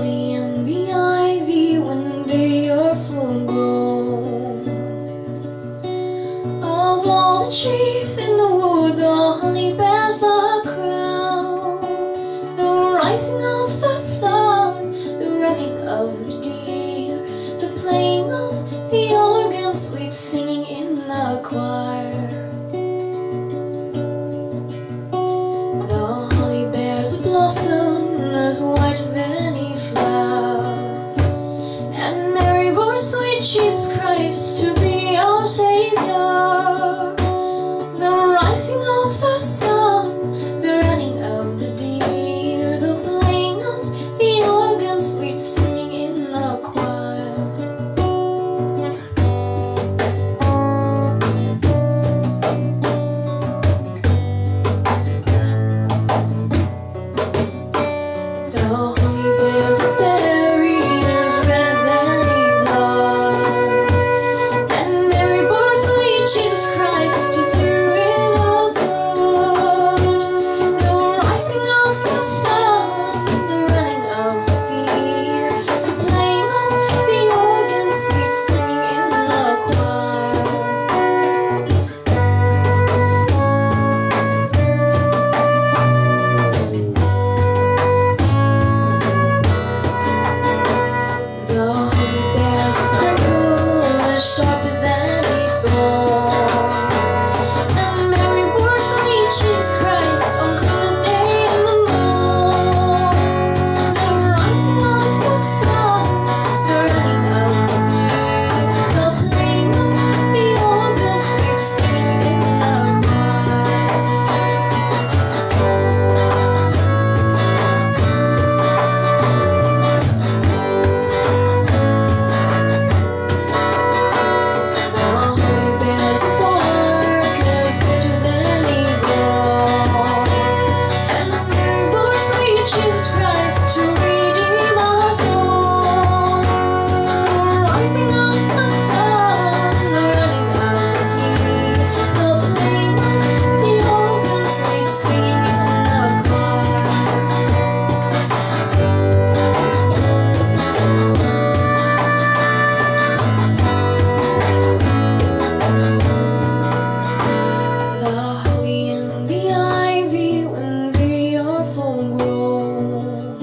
holly and the ivy when they are full grown. Of all the trees in the wood, the holly bears the crown. The rising of the sun, the running of the deer, the playing of the organ, sweet singing in the choir. The holly bears a blossom as white as any flower, and Mary bore sweet Jesus Christ to be our Savior. The rising of the sun, the running of the deer, the playing of the organ, sweet singing in the choir. The holly bears a berry as red as any blood, and Mary bore sweet Jesus Christ to do it us good. The rising of the sun, the running of the deer, the playing of the organ, sweet singing in the choir. The holly bears a prickle as sharp as any thorn, and Mary bore sweet Jesus Christ on Christmas Day in the morn. The rising of the sun, the running of the deer, the playing of the organ, sweet singing in the choir. The holly bears a bark as rich as any gold, and Mary bore sweet Jesus Christ to redeem us all. The rising of the sun, the running of the deer, the playing of the organ, sweet singing in the choir. The holly and the ivy when they are full grown.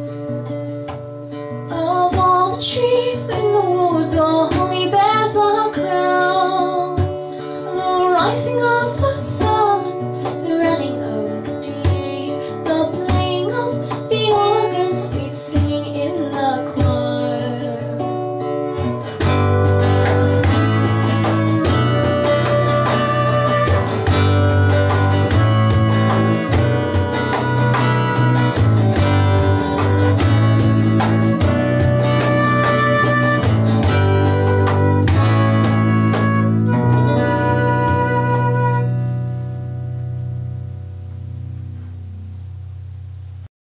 Of all the trees in the wood, the holly bears the crown. The rising of